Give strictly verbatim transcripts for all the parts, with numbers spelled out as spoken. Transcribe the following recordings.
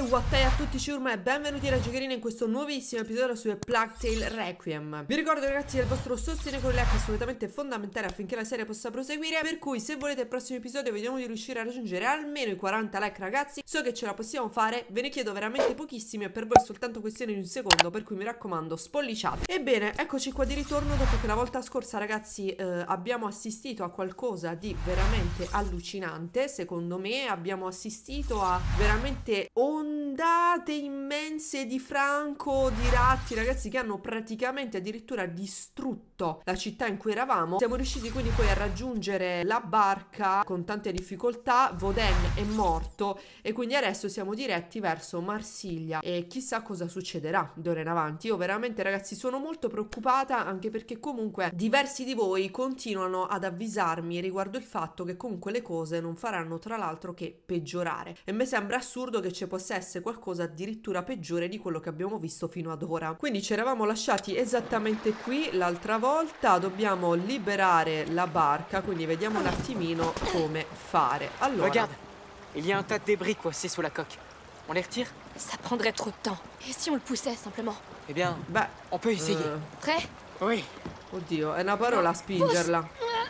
What a tutti ciurma e benvenuti alla Giocherina in questo nuovissimo episodio su A Plague Tale Requiem. Vi ricordo ragazzi che il vostro sostegno con le like è assolutamente fondamentale affinché la serie possa proseguire, per cui se volete il prossimo episodio vediamo di riuscire a raggiungere almeno i quaranta like ragazzi. So che ce la possiamo fare, ve ne chiedo veramente pochissimi e per voi è soltanto questione di un secondo, per cui mi raccomando spolliciate. Ebbene, eccoci qua di ritorno dopo che la volta scorsa ragazzi eh, abbiamo assistito a qualcosa di veramente allucinante. Secondo me abbiamo assistito a veramente ondate immense di franco, di ratti ragazzi, che hanno praticamente addirittura distrutto la città in cui eravamo. Siamo riusciti quindi poi a raggiungere la barca con tante difficoltà. Voden è morto e quindi adesso siamo diretti verso Marsiglia e chissà cosa succederà d'ora in avanti. Io veramente ragazzi sono molto preoccupata, anche perché comunque diversi di voi continuano ad avvisarmi riguardo il fatto che comunque le cose non faranno tra l'altro che peggiorare, e mi sembra assurdo che ci possa essere qualcosa addirittura peggiore di quello che abbiamo visto fino ad ora. Quindi ci eravamo lasciati esattamente qui l'altra volta, dobbiamo liberare la barca, quindi vediamo un attimino come fare. Allora, regarde, il y a un tas de débris coincés sous la coque. On les retire? Ça prendrait trop de temps. Et si on le poussait simplement? Eh bien, beh, on peut essayer. Uh, Prêt? Oui. Oddio, è una parola spingerla.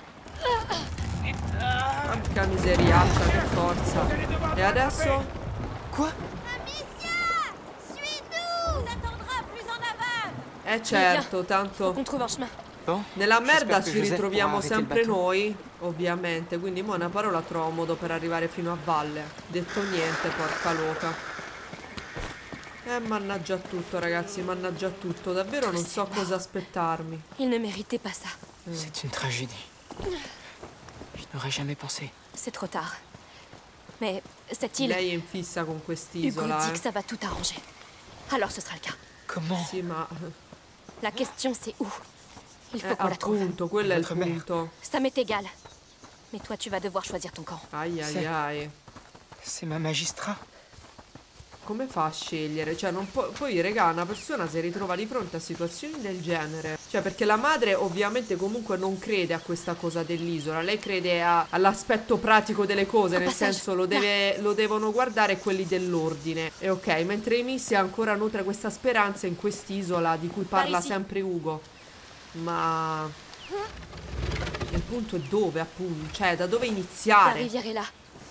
Porca miseriaccia, che forza. E adesso? Quoi? Amicia! Suis-nous! Ça attendra plus en aval! Eh certo, tanto On trouve un chemin. Bon, nella merda j'espère que ci Joseph ritroviamo pourra arrêter sempre le bateau. noi, ovviamente. Quindi mo' è una parola trovo modo per arrivare fino a valle. Detto niente, porca loca. Eh, mannaggia tutto ragazzi, mannaggia tutto. Davvero non so cosa aspettarmi. Il ne méritait pas ça. C'est une tragédie. Je n'aurais jamais pensé. C'est trop tard. Mais cette île, Lei è in fissa con Hugo quest'isola, dit que eh. ça va tout arranger. Alors ce sera le cas. Comment? Sì, ma La question c'est où? Il faut eh, qu'on la trouve. appunto, quello è il Votre mère. punto. Ça m'est égal. Mais toi tu vas devoir choisir ton camp. Ai ai Sì. ai. C'est ma magistrat. Come fa a scegliere? Cioè, non può... Poi, regà, una persona si ritrova di fronte a situazioni del genere. Cioè, perché la madre ovviamente comunque non crede a questa cosa dell'isola. Lei crede a- all'aspetto pratico delle cose, nel senso lo, deve, lo devono guardare quelli dell'ordine. E ok, mentre Amicia ancora nutre questa speranza in quest'isola di cui parla Parisi. sempre Ugo. Ma... il punto è dove, appunto? Cioè, da dove La iniziare? rivière est là.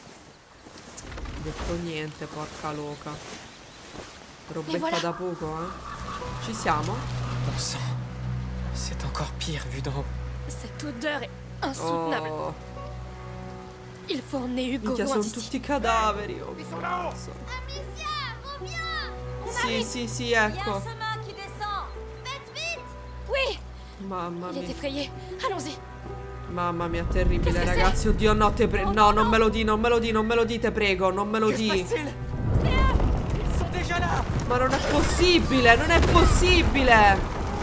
Detto niente, porca loca. Robetta voilà. da poco, eh? Ci siamo? Bon sang. C'est encore pire vu d'en haut. Cette odeur est insoutenable. Oh, Il faut emmener Hugo minchia, loin sono d'ici. tutti cadaveri. Oh, cazzo. Amicia, reviens! Sì, sì, sì, Il y a un ecco. chemin qui descend! Faites vite! Oui, Mamma il est mia. effrayé. Allons-y. Mamma mia, terribile, Qu'est-ce que ragazzi. Oddio, no, te prego. No, non me lo di, non me lo di, non me lo dite, prego. Non me lo Que se di. passe-t-il? Ils sont déjà là! Ma non è possibile, non è possibile.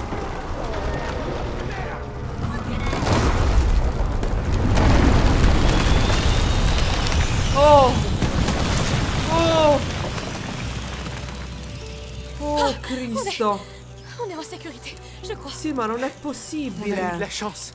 Oh. Oh. Oh, Cristo. On est en sécurité, je crois. Sì, ma non è On a eu de possibile. la chance.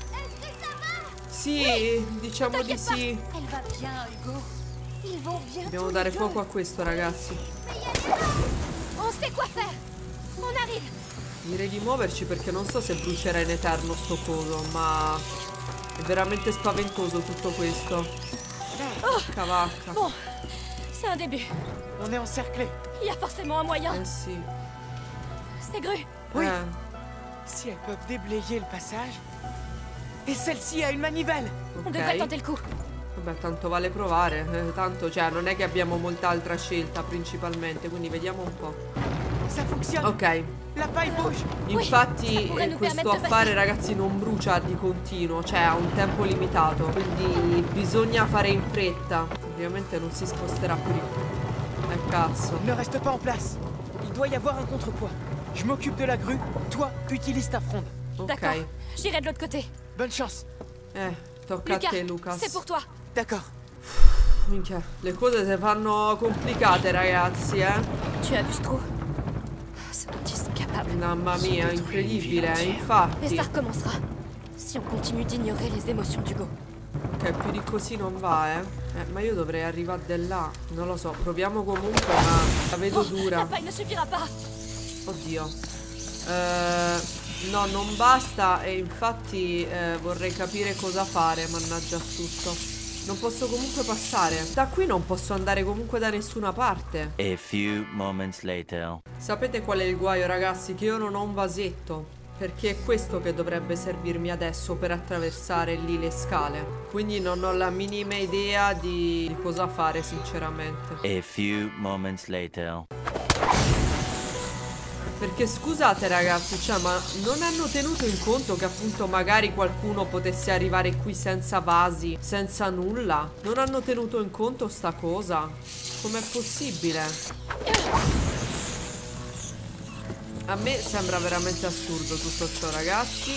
Sì, diciamo di sì. Elle va bien, Hugo! Ils vont bien! Dobbiamo dare fuoco a questo, ragazzi. On sait quoi faire. On arrive. Direi di muoverci perché non so se brucerà in eterno sto coso, ma è veramente spaventoso tutto questo. Cavacca. Bon, c'est un début. On est encerclés. Il y a forcément un moyen. Eh sì. C'est Gru. Oui. Eh, Si elles peuvent déblayer le passage. Et celle-ci a une manivelle. On devrait ok. tenter le coup. Vabbè, tanto vale provare. Eh, tanto, cioè, non è che abbiamo molta altra scelta principalmente, quindi vediamo un po'. Ça fonctionne. Ok. La paille bouge. Infatti ça pourrait eh, nous questo permettre de affare passer. ragazzi non brucia di continuo, cioè ha un tempo limitato, quindi bisogna fare in fretta. Ovviamente non si sposterà più di più. Eh cazzo. Ne reste pas en place. Il doit y avoir un contrepoids. Je m'occupe de la grue. Toi, utilise ta fronde. D'accord, Ok. j'irai de l'autre côté. Bonne chance. Eh, tocca Lucas, a te Lucas. c'est pour toi. D'accord. Minchia, le cose si fanno complicate ragazzi, eh. Tu as vu ce trou? Ce dont ils sont capables. Mamma mia, incredibile, eh, Et infatti. ça recommencera. Si on continue d'ignorer les émotions d'Hugo. Ok, più di così non va, eh. Eh, ma io dovrei arrivare da là. Non lo so, proviamo comunque, ma la vedo dura. La paille ne suffira pas. Oddio. Eh, no, non basta. E infatti eh, vorrei capire cosa fare. Mannaggia tutto. Non posso comunque passare. Da qui non posso andare comunque da nessuna parte. A few moments later. Sapete qual è il guaio, ragazzi? Che io non ho un vasetto. Perché è questo che dovrebbe servirmi adesso per attraversare lì le scale. Quindi non ho la minima idea di, di cosa fare, sinceramente. A few moments later. Perché scusate ragazzi, cioè, ma non hanno tenuto in conto che appunto magari qualcuno potesse arrivare qui senza vasi, senza nulla? Non hanno tenuto in conto sta cosa? Com'è possibile? A me sembra veramente assurdo tutto ciò, ragazzi.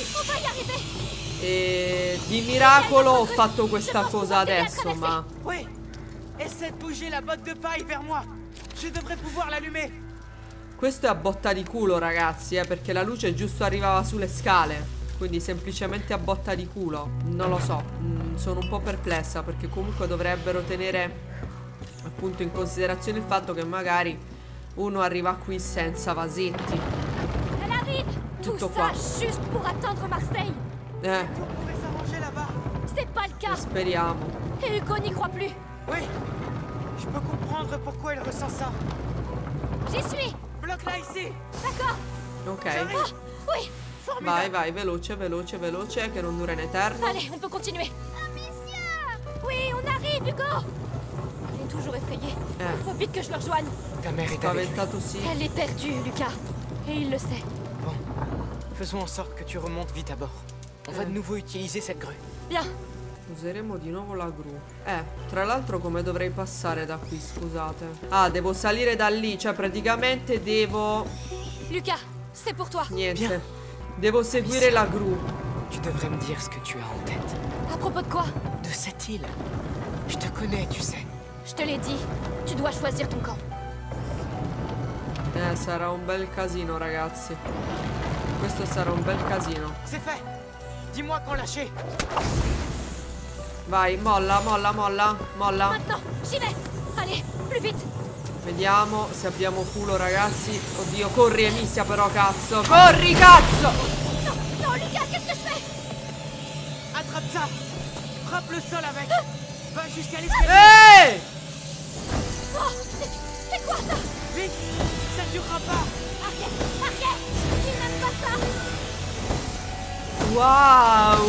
E di miracolo ho fatto questa cosa adesso, ma... Oui. Essaie de bouger la botte de paille vers moi. Je devrais pouvoir l'allumer. Questo è a botta di culo, ragazzi, eh, perché la luce giusto arrivava sulle scale. Quindi semplicemente a botta di culo. Non lo so, mm, sono un po' perplessa, perché comunque dovrebbero tenere appunto in considerazione il fatto che magari uno arriva qui senza vasetti. Elle arrive. Tout Tutto ça qua. juste pour attendre Marseille. Eh, Tout pourrait s'arranger là-bas. C'est pas le cas. speriamo. Et Hugo n'y croit plus. Oui. Je peux comprendre pourquoi il ressent ça. J'y suis. Bloque-la ici. D'accord. Ok. J'arrive. Oui. Vai, vai, veloce, veloce, veloce, che non dura in eterno. Allez, on peut continuer. Oui, on arrive, Hugo. Elle est toujours effrayée. Eh. Il faut vite que je le rejoigne. Ta mère est avec lui. Spaventato sì. Elle est perdue, Lucas. Et il le sait. Bon. Faisons en sorte que tu remontes vite à bord. On va de nouveau utiliser cette grue. Bien. Useremo di nuovo la gru. Eh, tra l'altro come dovrei passare da qui, scusate. Ah, devo salire da lì, cioè praticamente devo... Lucas, c'est pour toi. Niente. Bien. Devo seguire la gru. Tu devrais me dire ce que tu as en tête. À propos de quoi? De cette île. Je te connais, tu sais. Je te l'ai dit. Tu dois choisir ton camp. Eh, sarà un bel casino, ragazzi. Questo sarà un bel casino. C'est fait. Dis-moi quand lâcher. Vai, molla, molla, molla, molla. Maintenant, j'y vais. Allez, plus vite. Vediamo se abbiamo culo, ragazzi. Oddio, corri, Emilia, però, cazzo. Corri, cazzo! Non, non, Lucas, qu'est-ce que je fais? Attrape ça. Frappe le sol avec. Va jusqu'à l'escalier. Ehi! Oh, c'est c'est quoi ça? Vite. Ça ne durera pas. Arrête, arrête. Il n'aime pas ça. Wow!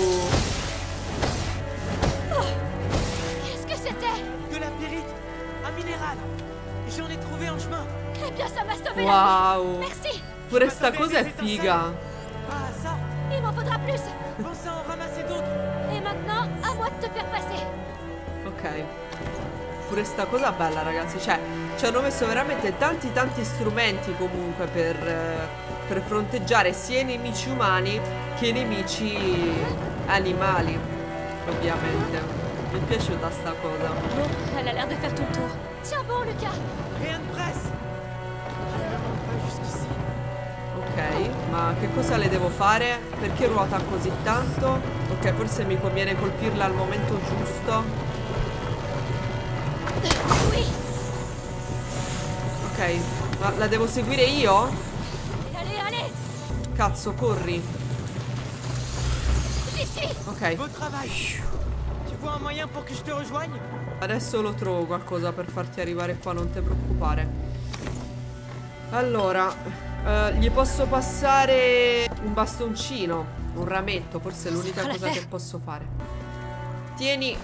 Oh, qu'est-ce que c'était? De la pyrite. Un minéral. J'en ai trouvé en chemin. Eh bien, ça m'a sauvé la vie. Wow! Merci. Pure sta cosa è figa. Ah, ça. Il m'en faudra plus. Pense à en ramasser d'autres. Et maintenant, à moi de te faire passer. Ok. Pure sta cosa bella, ragazzi. Cioè, ci hanno messo veramente tanti tanti strumenti comunque per, eh, per fronteggiare sia i nemici umani che i nemici animali, ovviamente. Mi è piaciuta sta cosa. Bon, elle a l'air de faire tout le tour. Tiens bon, Lucas. Rien de presse. Pas jusqu'ici. Ok, ma che cosa le devo fare? Perché ruota così tanto? Ok, forse mi conviene colpirla al momento giusto. Oui. Ok, ma la devo seguire io? Allez, allez. Cazzo, corri. J'y suis. Ok, Beau travail. Tu vois un moyen pour que je te rejoigne? adesso lo trovo qualcosa per farti arrivare qua, non ti preoccupare. Allora, eh, gli posso passare un bastoncino, un rametto, forse è l'unica cosa che posso fare. Tieni.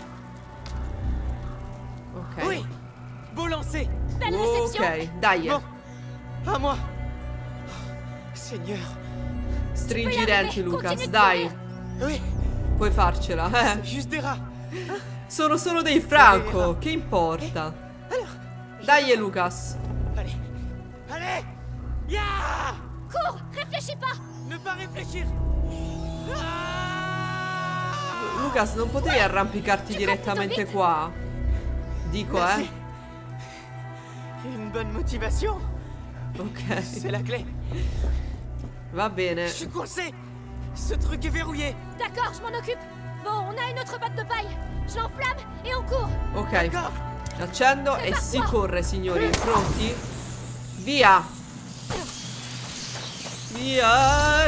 Ok. Oui. Beau lancer. Belle réception. Ok, dai. Bon. À moi. Seigneur. Stringi Puoi i denti, arrivare, Lucas, continui dai. Oui. Puoi farcela, eh. Juste des rats. Sono solo dei franco, che importa? Alors. Dai, Lucas. Allez. Allez. Ya. Cours, réfléchis pas. Ne pas réfléchir. Ah. Lucas, non potevi arrampicarti direttamente qua? Dico, Merci. eh. Une bonne motivation. Ok, C'est la clé. va bene. Je suis coincé. Ce truc est verrouillé. D'accord, je m'en occupe. Bon, on a une autre botte de paille. Je l'enflamme et on court. Ok, accendo e si corre, signori. Pronti? Via. Via.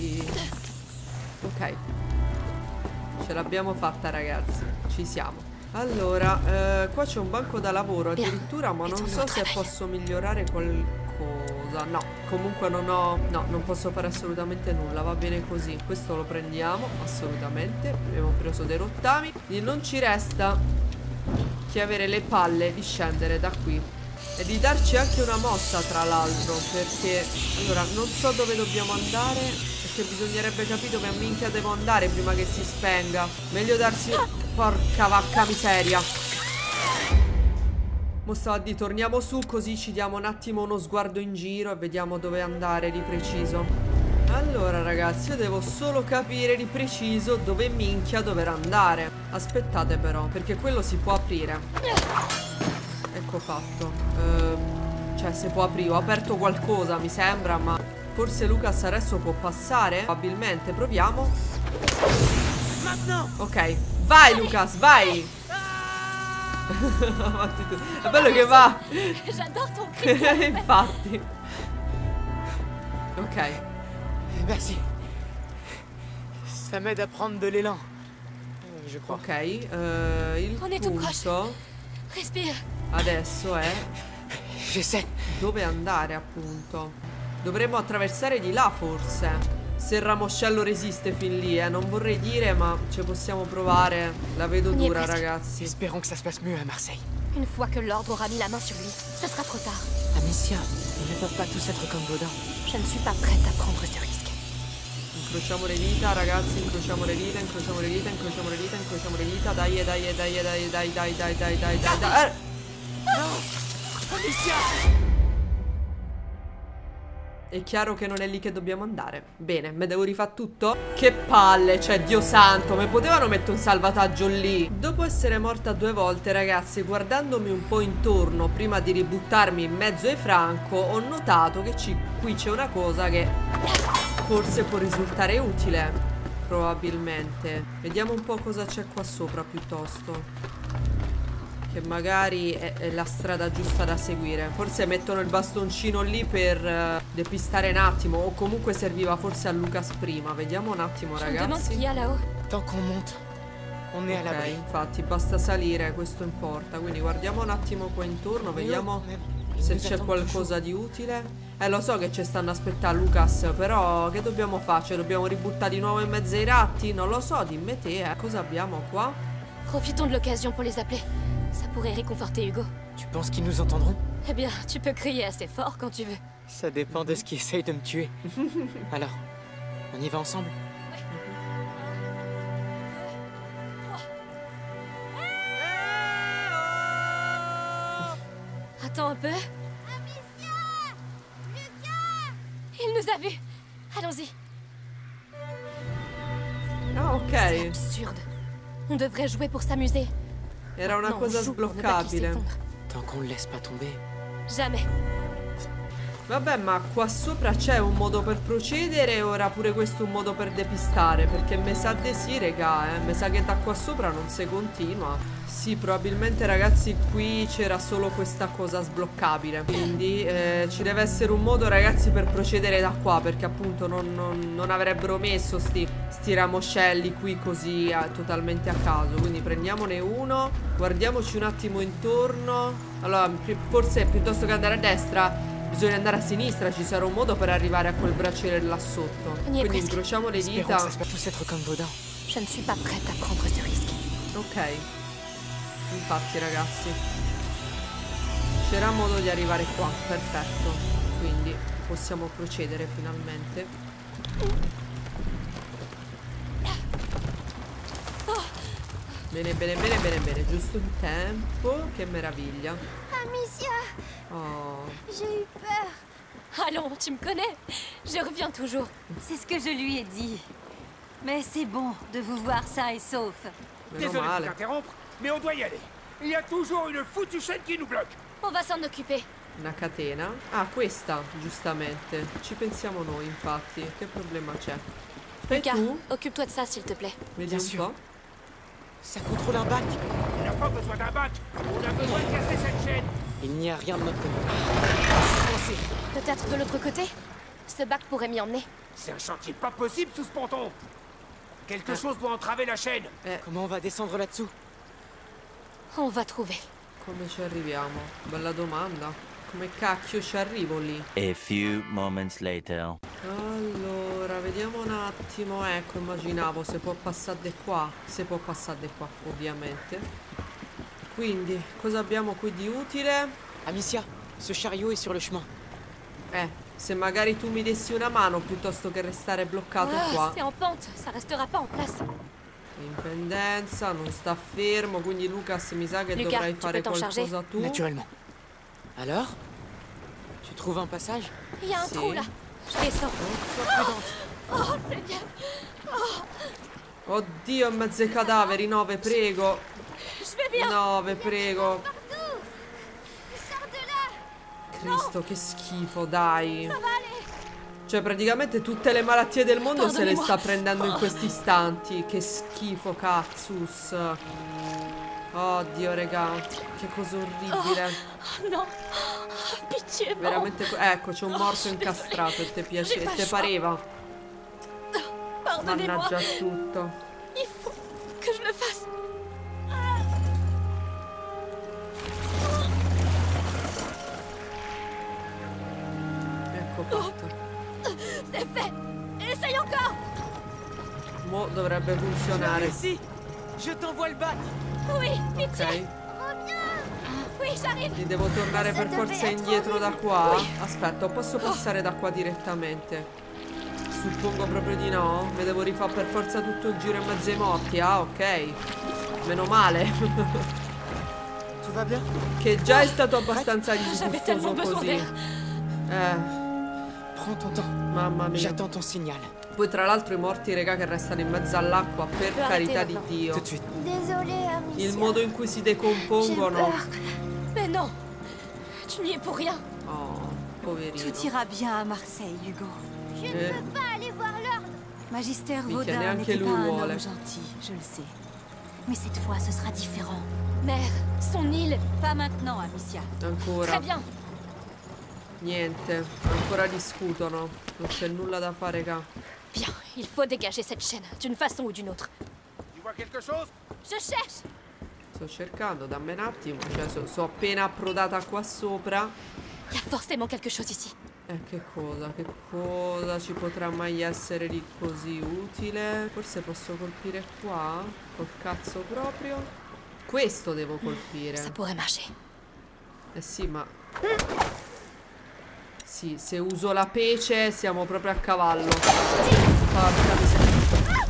Ok, ce l'abbiamo fatta, ragazzi. Ci siamo. Allora, eh, qua c'è un banco da lavoro addirittura, ma non so se posso migliorare qualcosa. No, comunque non ho... No, non posso fare assolutamente nulla. Va bene così. Questo lo prendiamo, assolutamente. Abbiamo preso dei rottami. E non ci resta che avere le palle di scendere da qui e di darci anche una mossa, tra l'altro, perché... Allora, non so dove dobbiamo andare, perché bisognerebbe capire dove a minchia devo andare prima che si spenga. Meglio darsi... Porca vacca miseria. Mo stavo a dire, torniamo su così ci diamo un attimo uno sguardo in giro e vediamo dove andare di preciso. Allora ragazzi, io devo solo capire di preciso dove minchia dover andare. Aspettate però, perché quello si può aprire. Ecco fatto. ehm, Cioè si può aprire. Ho aperto qualcosa mi sembra, ma forse Lucas adesso può passare. Probabilmente, proviamo. Ok, vai Lucas, vai. È bello che va. J'adore ton cri. Infatti. Ok. Merci. Ça m'aide à prendre de l'élan. Euh, Je crois. Ok, eh, il On est tout proche. punto Respire. adesso è J'essaie. dove andare, appunto. Dovremmo attraversare di là forse. Se il ramoscello resiste fin lì, eh. Non vorrei dire, ma ci possiamo provare. La vedo On y est dura, presque. ragazzi. Espérons que ça se passe mieux à Marseille. Une fois que l'ordre aura mis la main sur lui, ce sera trop tard. Amicia, ils ne peuvent pas tous être comme Baudin. Je ne suis pas prête à prendre ce risque. Incrociamo le dita, ragazzi, incrociamo le dita, incrociamo le dita, incrociamo le dita, incrociamo le dita. Dai, dai, dai, dai, dai, dai, dai, dai, dai, dai, dai, dai. Amicia! È chiaro che non è lì che dobbiamo andare. Bene, me devo rifare tutto? Che palle, cioè, Dio santo, mi potevano mettere un salvataggio lì. Dopo essere morta due volte, ragazzi, guardandomi un po' intorno prima di ributtarmi in mezzo ai Franco, ho notato che ci, qui c'è una cosa che forse può risultare utile. Probabilmente. Vediamo un po' cosa c'è qua sopra piuttosto. Che magari è, è la strada giusta da seguire. Forse mettono il bastoncino lì per uh, depistare un attimo. O comunque serviva forse a Lucas prima. Vediamo un attimo, Je me demande ce ragazzi. qu'il y a là-haut. Tant qu'on monte, on est à Ok, l'abri. infatti basta salire, questo importa. Quindi guardiamo un attimo qua intorno. Vediamo se c'è qualcosa di utile. Eh, lo so che ci stanno a aspettare, Lucas. Però che dobbiamo fare? Cioè, dobbiamo ributtare di nuovo in mezzo ai ratti? Non lo so, dimmi te, eh. Cosa abbiamo qua? Profitons de l'occasion pour les appeler. Ça pourrait réconforter Hugo. Tu penses qu'ils nous entendront? Eh bien, tu peux crier assez fort quand tu veux. Ça dépend de ce qui essaye de me tuer. Alors, on y va ensemble? Attends un peu. Il nous a vus. Allons-y. Ah, C'est ok. absurde. On devrait jouer pour s'amuser. Era una Non, cosa on joue pour ne pas qu'il sbloccabile. s'effondre. Tant qu'on ne le laisse pas tomber. Jamais. Vabbè, ma qua sopra c'è un modo per procedere. Ora pure questo un modo per depistare. Perché me sa di sì, regà, eh. Me sa che da qua sopra non si continua. Sì, probabilmente, ragazzi, qui c'era solo questa cosa sbloccabile. Quindi eh, ci deve essere un modo, ragazzi, per procedere da qua. Perché appunto non, non, non avrebbero messo sti, sti ramoscelli qui così eh, totalmente a caso. Quindi prendiamone uno. Guardiamoci un attimo intorno. Allora, pi- forse piuttosto che andare a destra bisogna andare a sinistra. Ci sarà un modo per arrivare a quel braciere là sotto. On y est Quindi presque. incrociamo le Espérons dita. que ça se passe tous être comme Baudin. Je ne suis pas prête à prendre ce risque. Ok. Infatti, ragazzi, c'era modo di arrivare qua. Perfetto. Quindi possiamo procedere finalmente. Bene, bene, bene, bene, bene. Giusto in tempo. Che meraviglia. Amicia, Oh. j'ai eu peur. Allons, tu me connais. Je reviens toujours. C'est ce que je lui ai dit. Mais c'est bon de vous voir sain et sauf. Meno Désolé de vous male. interrompre, mais on doit y aller. Il y a toujours une foutue chaîne qui nous bloque. On va s'en occuper. Una catena. Ah, questa, giustamente. Ci pensiamo noi, infatti. Che problema c'è? E Lucas, tu? occupe-toi de ça, s'il te plaît. Vedi Bien un sûr. po'. Ça contrôle un bac. On n'a pas besoin d'un bac. On a besoin de casser cette chaîne. Il n'y a rien de notre côté. Avancez. Peut-être de l'autre côté? Ce bac pourrait m'y emmener. C'est un chantier pas possible sous ce ponton. Quelque chose doit entraver la chaîne. Comment on va descendre là-dessous? On va trouver. Come ci arriviamo? Bella domanda. Come cacchio ci arrivo lì? A few moments later. Allora, vediamo un attimo. Ecco, immaginavo se può passare di qua. Se può passare di qua, ovviamente. Quindi, cosa abbiamo qui di utile? Amicia, ce chariot est sur le chemin. Eh, se magari tu mi dessi una mano piuttosto che restare bloccato Ah, qua. c'est en pente, ça restera pas en place. In pendenza, non sta fermo, quindi Lucas mi sa che Lucas, dovrai tu fare peux t'en qualcosa charger? tu. Naturellement. Alors? Tu trouves un passage? Il y a un Si. trou là. Je descends. Oh, Seigneur. Oddio, in mezzo ai cadaveri, Nove, prego. Je vais bien. Nove, prego. Partout. Sors de là. Cristo, che schifo, dai. Ça va aller. Cioè, praticamente tutte le malattie del mondo se le Pardonnez-moi. sta prendendo in questi istanti. Che schifo, cazzus. Oddio, raga. Che cosa orribile. Oh, non. Pitié, non. Veramente. Ecco, c'è un Oh, morto je suis incastrato e te J'ai piace, pas te le choix. pareva. Pardonnez-moi. Mannaggia a tutto. Il faut que je le fasse. Ecco fatto. C'est fait. Essaye encore. Mo dovrebbe funzionare. Ici. Je t'envoie le bac. Oui, pitié. Ok. Oui, j'arrive. Quindi devo tornare per forza indietro da qua. Aspetta, posso passare da qua direttamente? Suppongo proprio di no. Mi devo rifare per forza tutto il giro in mezzo ai morti. Ah, ok. Meno male. Tout va bien? Che già è stato abbastanza J'avais tellement disgustoso besoin così. d'air. Eh, Prends ton temps. mamma mia. J'attends ton signal. Poi tra l'altro i morti, regà, che restano in mezzo all'acqua, per Però carità arrêtez di maintenant. Dio. Tout de suite. Désolée, Amicia. Il modo in cui si J'ai decompongono. peur. Mais non. Tu n'y es pour rien. Oh, poverino. Tout ira bien à Marseille, Hugo. Je ne Eh. peux pas aller voir l'ordre. Magister Minchia, Vaudin neanche n'était lui pas un vuole. homme gentil, je le sais. Mais cette fois, ce sera différent. Mère, son île. Pas maintenant, Amicia. Ancora. Très bien. Niente, ancora discutono. Non c'è nulla da fare, ca. Bien, il faut dégager cette chaîne, d'une façon ou d'une autre. Tu vois quelque chose? Je cherche. Sto cercando, dammi un attimo. Cioè, so, so appena approdata qua sopra. Il y a forcément quelque chose ici. Eh, che cosa? Che cosa ci potrà mai essere di così utile? Forse posso colpire qua? Col cazzo proprio? Questo devo colpire. Ça pourrait marcher. Eh sì, ma... Sì, se uso la pece siamo proprio a cavallo. Porca miseria.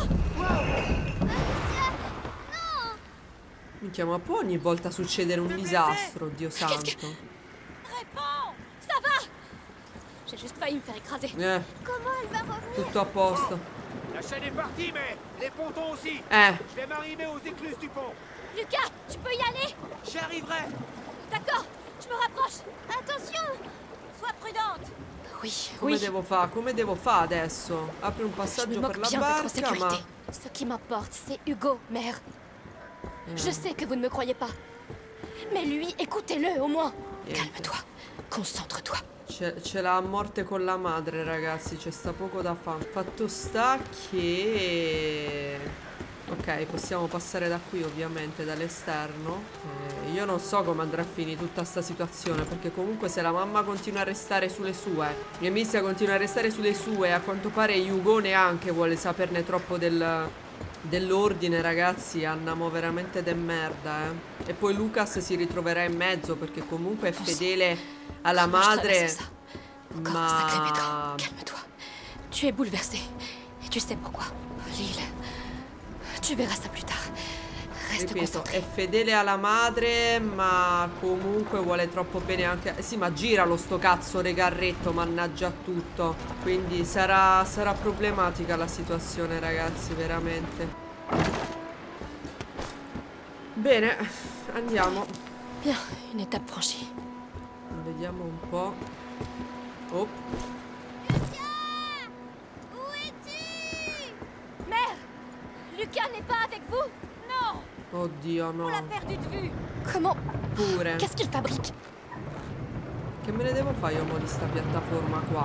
Minchia, ma può ogni volta succedere un disastro, Dio santo. Réponds. Ça va. J'ai juste failli me faire écraser. Eh, Comment elle va revenir? tutto a posto. La chaîne est partie, mais les pontons aussi. Eh, Je vais m'arriver aux écluses du pont. Lucas, tu peux y aller. J'y arriverai. D'accord, je me rapproche. Attention! Sois prudente. Oui, come oui. devo fare? Come devo fare adesso? Apri un Je me passaggio moque per la bien d'être en barca, sécurité. ma... Ce qui m'importe, c'est Hugo, mère. Eh, Je sais que vous ne me croyez pas. Mais lui, écoutez-le au moins. Niente. Calme-toi. Concentre-toi. Ce, ce l'ha a morte con la madre, ragazzi. C'è sta poco da fare. Fatto sta che... Ok, possiamo passare da qui, ovviamente, dall'esterno. Eh, io non so come andrà a finire tutta sta situazione, perché comunque se la mamma continua a restare sulle sue, mia Amicia continua a restare sulle sue, a quanto pare Hugo neanche vuole saperne troppo del... dell'ordine, ragazzi, andiamo veramente de merda, eh. E poi Lucas si ritroverà in mezzo perché comunque è fedele alla Comment je madre. traverse ça? Encore un sacré métro. Ma Calme-toi. Tu es bouleversé. Et tu sais pourquoi. Lille. Tu verras ça plus tard. Reste ripeto, concentré. è fedele alla madre, ma comunque vuole troppo bene anche. Eh sì, ma giralo sto cazzo regarretto, mannaggia a tutto. Quindi sarà, sarà problematica la situazione, ragazzi, veramente. Bene, andiamo. Bien, une étape franchie. Vediamo un po'. Oh, Mère, Lucas n'est pas avec vous? Non. Oddio, no. On l'a perdu de vue. Comment? Pure. Qu'est-ce qu'il fabrique? Che me ne devo fare io mo di sta piattaforma qua?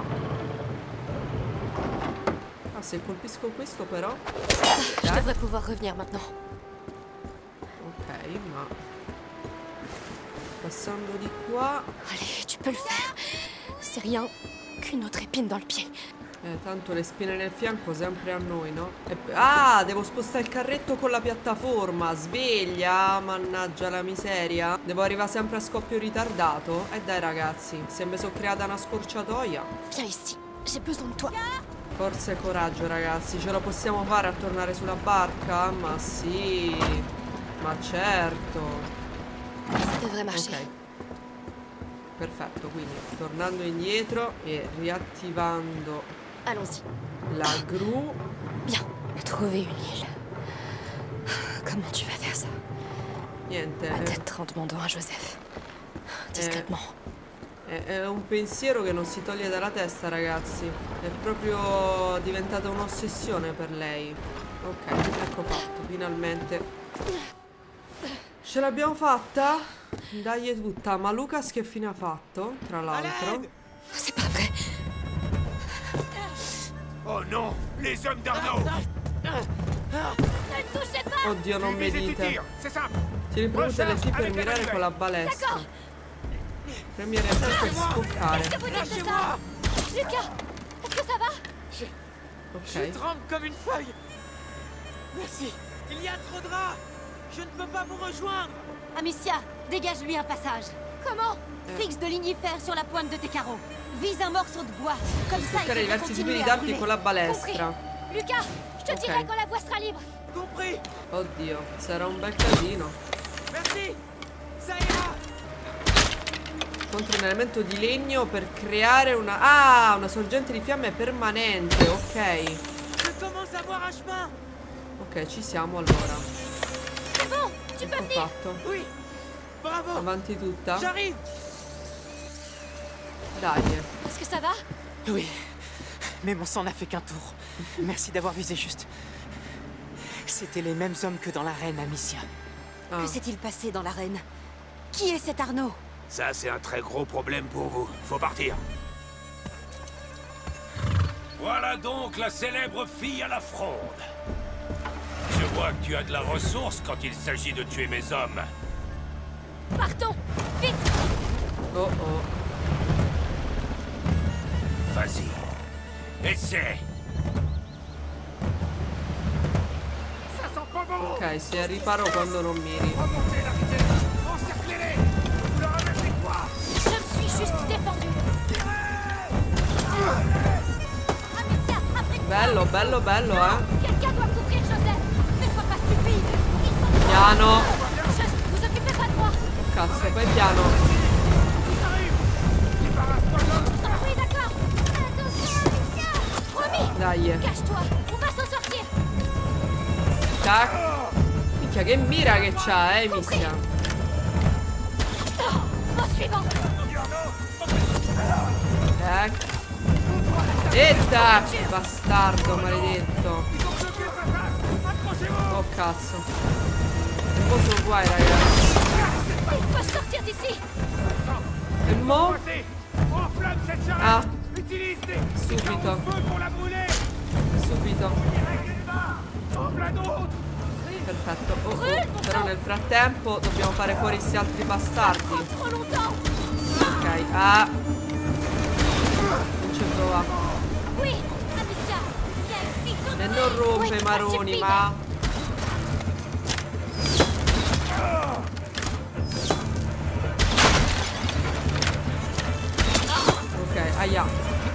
Ah, se colpisco questo però... Je devrais pouvoir revenir maintenant. Ok, ma... Passando di qua... Allez, tu peux le faire. C'est rien qu'une autre épine dans le pied. Eh, tanto le spine nel fianco sempre a noi, no? E... Ah, devo spostare il carretto con la piattaforma. Sveglia, mannaggia la miseria. Devo arrivare sempre a scoppio ritardato. E eh dai ragazzi, se mi sono creata una scorciatoia. Viens ici, j'ai besoin de toi. Forza e coraggio ragazzi, ce la possiamo fare a tornare sulla barca? Ma sì, ma certo. Ça devrait marcher. Ok. Perfetto, quindi tornando indietro e riattivando Allons-y. la gru. Bien, trouver une île. Comment tu vas faire ça? Niente, Ma è, tête en demandant à Joseph. Discrètement. è- è un pensiero che non si toglie dalla testa ragazzi. È proprio diventata un'ossessione per lei. Ok, ecco fatto, finalmente. Ce l'abbiamo fatta? Dai è tutta. Ma Lucas che fine ha fatto? Tra l'altro. C'est pas vrai. Oh non, les hommes d'Arnaud. Ne le touchez pas. Oddio, non mi Visez du dite. tir, c'est simple. Tieni premute le T per Avec la mirare manivelle. con la balestra. Premi R T per scoccare. Qu'est-ce que vous dites de ça? Lucas, est-ce que ça va? Je Ok. tremble comme une feuille. Merci. Il y a trop de rats. Je ne peux pas vous rejoindre. Amicia, dégage-lui un passage. Comment? Fixe de ligifères sur la pointe de tes carreaux. Vise un morceau de bois. Comme ça, il Scoccare devrait diversi tipi continuer di à dardi brûler. con la balestra. Lucas, je te Ok. dirai quand la voie sera libre. Compris. Oddio, sarà un bel casino. Merci. Ça ira. Contro un elemento di legno per creare una... Ah, una sorgente di fiamme permanente. Ok. Je commence à voir un chemin. Ok, ci siamo allora. C'est bon, tu peux Ecco venir. fatto. Oui. Bravo. Avanti tutta. J'arrive. Dai. Est-ce que ça va? Oui. Mais mon sang n'a fait qu'un tour. Merci d'avoir visé juste. C'était les mêmes hommes que dans l'arène, Amicia. Ah. Que s'est-il passé dans l'arène? Qui est cet Arnaud? Ça, c'est un très gros problème pour vous. Faut partir. Voilà donc la célèbre fille à la fronde. Je vois que tu as de la ressource quand il s'agit de tuer mes hommes. Partons, vite. Oh oh. Vas-y. Essaie. Ça sent pas bon. Ok, si è riparo quando non miri. Remontez la vitesse. Encerclez-les. Vous leur avez fait quoi? Je me suis juste défendu. Amicia, après Bello, bello, bello, eh. quelqu'un doit couvrir Joseph. Ne sois pas stupide. Ils sont... Piano. Juste, vous occupez pas de moi. Oh, cazzo, poi piano. Oui, d'accord. Attention, Amicia. Promis. Dai. Cache-toi, on va s'en sortir. Tac. Minchia, che mira che c'ha, eh, mischia. Au suivant. Tac. E tac. Bastardo, maledetto. Oh, cazzo. Un po' sul guai, ragazzi. Il faut sortir d'ici. E mo? Enflamme cette charrette. Ah, Utilise subito. feu pour la brûler. Subito. Enfle d'autres. Perfetto. Oh, oh. Però nel frattempo dobbiamo fare fuori questi altri bastardi. Trop longtemps. Ok. Ah. Non ci prova. Oui, Amicia. Viens ici. tout de E suite. non rompe Oui, i ça maroni, suffit. ma. Ok, aia.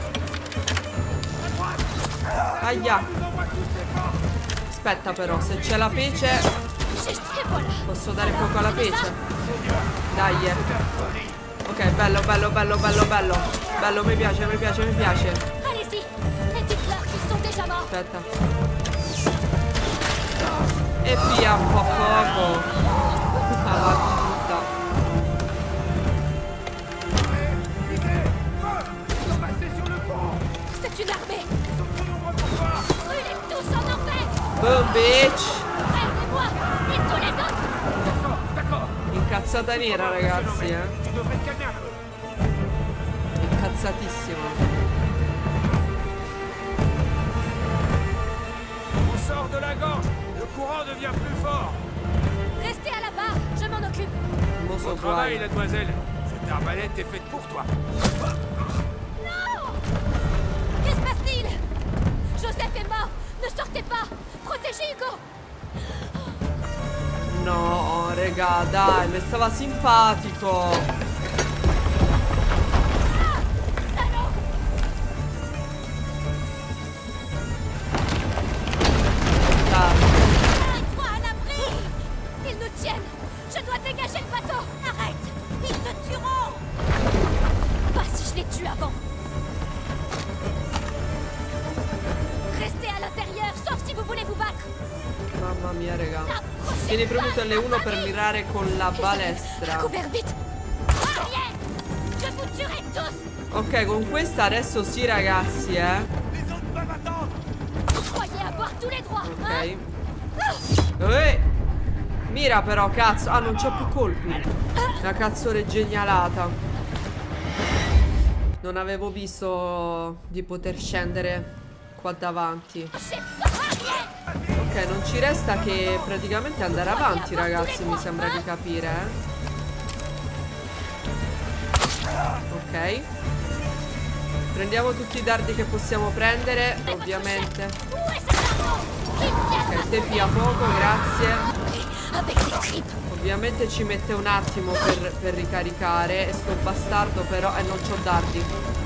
Aia. Aspetta però, se c'è la pece Juste, et voilà. posso dare fuoco alla pece. Dai. Ok, bello, bello, bello, bello, bello. Bello, mi piace, mi piace, mi piace. Allez-y. Et dites-leur qu'ils sont déjà morts. Aspetta. E via un po' poco. Avanti tutta. C'est une armée. Brûlez tous en enfer. Boom, bitch. Frère et moi. Et tous les autres. incazzata nera, ragazzi, eh. Tu devrais te calmer un peu. Incazzatissima. On sort de la gorge. Le courant devient plus fort. Restez à la barre, je m'en occupe. Mo so Bon travail, guai. mademoiselle. Cette arbalète est faite pour toi. Que se passe-t-il? Joseph est mort. Ne sortez pas. Protégez Hugo. No, raga, dai, mi stava simpatico. Arrête-toi à l'abri. Ils nous tiennent. Je dois dégager le bateau. Arrête. Ils te tueront. Pas si je les tue avant. Restez à l'intérieur, sauf si vous voulez vous battre. Mamma mia, raga. Tieni premuto L uno per mirare con la balestra. Couvert vite. Arrière. Je vous tuerai tous. Ok, con questa adesso sì, ragazzi, eh. Vous croyez avoir tous les droits, hein? Ok. Eh. Mira però, cazzo. Ah, non c'ho più colpi. La cazzo regenialata. Non avevo visto di poter scendere qua davanti. Ok, non ci resta che praticamente andare avanti, ragazzi, mi sembra di capire, eh. Ok. Prendiamo tutti i dardi che possiamo prendere, ovviamente. Ok, te pia poco, grazie. Ovviamente ci mette un attimo per, per ricaricare. E sto bastardo però, e eh, non c'ho dardi.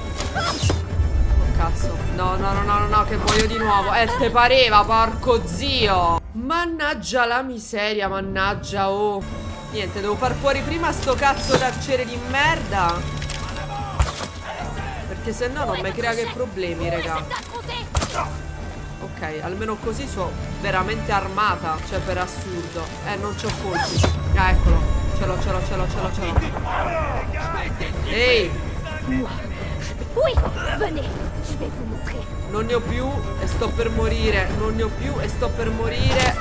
Cazzo. No, no, no, no, no, che muoio di nuovo. Eh, te pareva, porco zio. Mannaggia la miseria, mannaggia, oh. Niente, devo far fuori prima sto cazzo d'arciere di merda. Perché se no non mi crea che problemi, raga. Ok, almeno così sono veramente armata. Cioè, per assurdo. Eh, non c'ho colpi. Ah, eccolo. Ce l'ho, ce l'ho, ce l'ho, ce l'ho, ce l'ho. Ehi. Oui, venez, je vais vous montrer. Non ne ho più e sto per morire. Non ne ho più e sto per morire.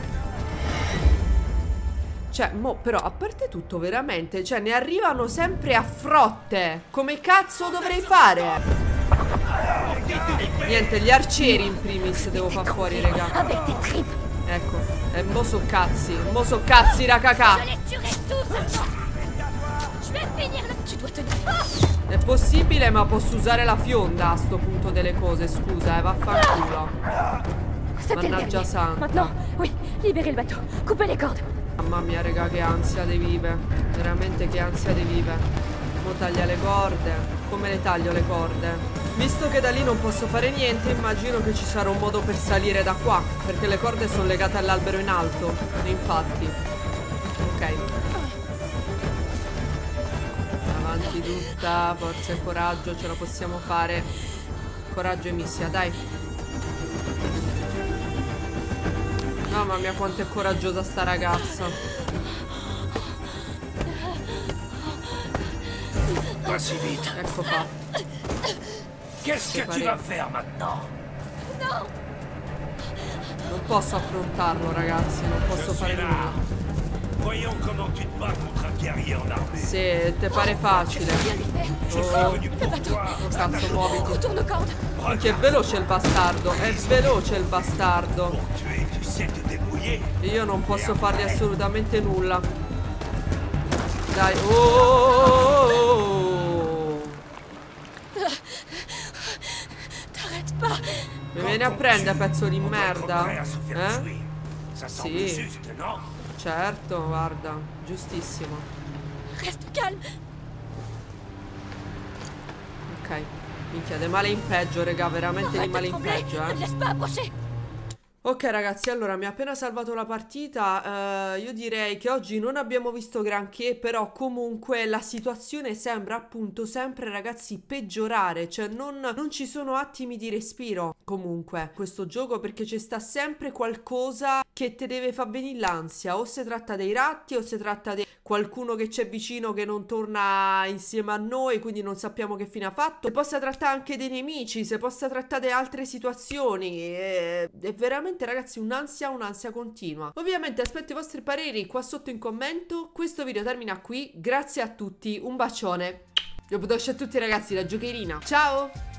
Cioè, mo, però, a parte tutto, veramente, cioè, ne arrivano sempre a frotte. Come cazzo dovrei fare? Niente, gli arcieri in primis devo far fuori, raga. Ecco, e mo so cazzi. Mo so cazzi, racacà. È possibile, ma posso usare la fionda a sto punto delle cose. Scusa, eh, vaffanculo. Mannaggia santa. Maintenant, oui, libérez le bateau. Coupez les cordes. Mamma mia, raga, che ansia di vive. Veramente che ansia di vive. Mo taglia le corde. Come le taglio le corde? Visto che da lì non posso fare niente, immagino che ci sarà un modo per salire da qua, perché le corde sono legate all'albero in alto. E infatti. Ok. Avanti tutta, forza e coraggio, ce la possiamo fare. Coraggio e missia, dai. Mamma mia, quanto è coraggiosa sta ragazza. Vas-y vite. Ecco qua. Qu'est-ce que tu vas faire maintenant? Non posso affrontarlo, ragazzi, non posso fare nulla. Voyons comment tu te bats contre un guerrier en armée. Se te pare facile. Oh, cazzo, muoviti. Che è veloce il bastardo. È veloce il bastardo. E io non posso fargli assolutamente nulla. Dai. Oh. Mi vieni a prendere, pezzo di merda? Eh? Sì. Certo, guarda, giustissimo. Reste calme. Ok, minchia, di male in peggio, raga, veramente di male in peggio, eh. Ok ragazzi, allora mi ha appena salvato la partita, uh, io direi che oggi non abbiamo visto granché, però comunque la situazione sembra appunto sempre, ragazzi, peggiorare, cioè non, non ci sono attimi di respiro comunque questo gioco, perché ci sta sempre qualcosa che ti deve far venire l'ansia, o si tratta dei ratti o si tratta di qualcuno che c'è vicino che non torna insieme a noi, quindi non sappiamo che fine ha fatto, se possa trattare anche dei nemici, se possa trattare di altre situazioni, è, è veramente veramente ragazzi un'ansia, un'ansia continua. Ovviamente aspetto i vostri pareri qua sotto in commento. Questo video termina qui, grazie a tutti, un bacione. Io a tutti ragazzi, la giocherina, ciao!